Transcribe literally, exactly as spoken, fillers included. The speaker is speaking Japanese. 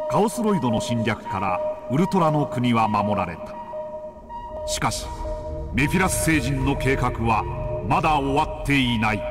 カオスロイドの侵略からウルトラの国は守られた。しかしメフィラス星人の計画はまだ終わっていない。